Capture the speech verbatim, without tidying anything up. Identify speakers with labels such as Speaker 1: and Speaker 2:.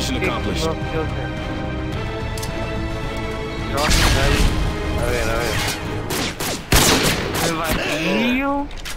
Speaker 1: Mission accomplished.
Speaker 2: No, Dios mío. No, ahí. A ver, a ver. El vacío.